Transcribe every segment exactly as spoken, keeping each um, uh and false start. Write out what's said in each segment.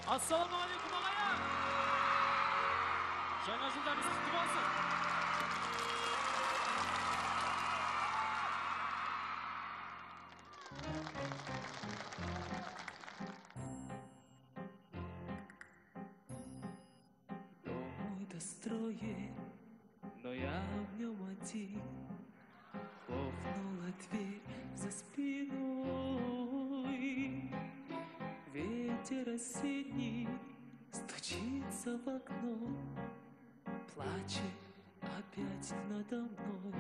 Ассалаумағалейкум ағайын! Жаңа жылдарыңыз құтты болсын! Дом мой достроен, но я в нем один. Хлопнула дверь за спиной. Ветер осенний стучится в окно, плачет опять надо мной.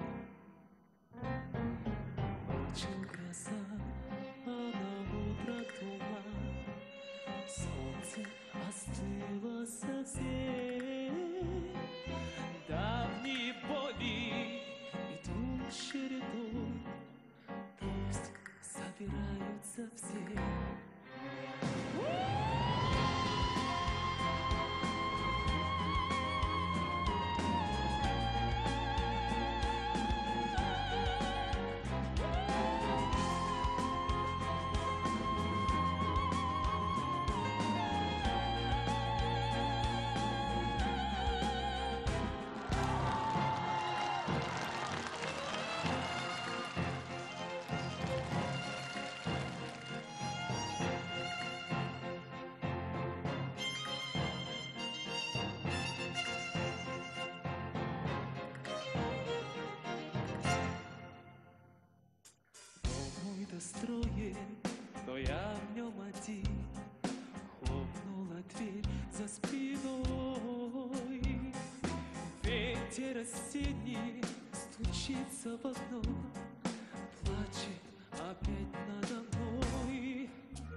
Ночью гроза, а на утро туман. Солнце остыло совсем. Давние боли идут чередой, пусть собираются все. Достроен, но я в нем один. Хлопнула дверь за спиной. Ветер осенний стучится в окно, плачет опять надо мной.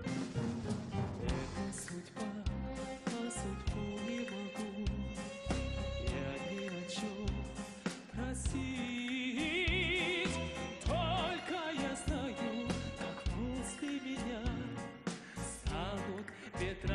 Это судьба, а судьбу не могу я ни о чем просить. Только я знаю, после меня станут ветра